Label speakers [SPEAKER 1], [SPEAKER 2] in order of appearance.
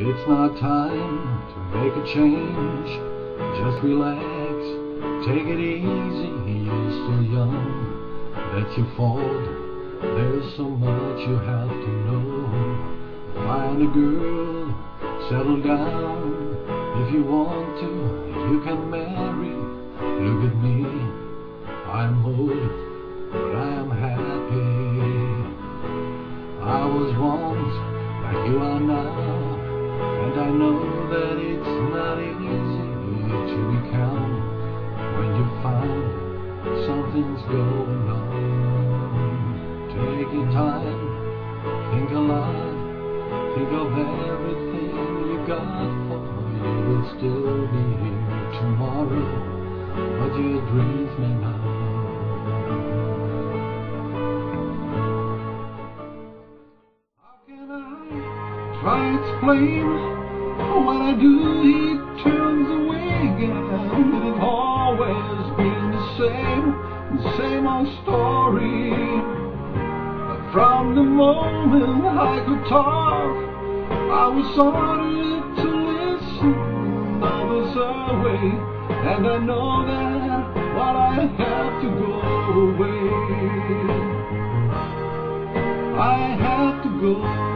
[SPEAKER 1] It's not time to make a change. Just relax, take it easy. You're still young, that's your fault. There's so much you have to know. Find a girl, settle down. If you want to, you can marry. Look at me, I'm old, but I am happy. I was once like you are now, and I know that it's not easy to become when you find something's going on. Take your time, think a lot, think of everything you got for you. Will still be here tomorrow, but your dreams may not. How can I try to explain what I do? He turns away again. It has always been the same old story. From the moment I could talk, I was ordered to listen. Others away, and I know that what I have to go away. I have to go.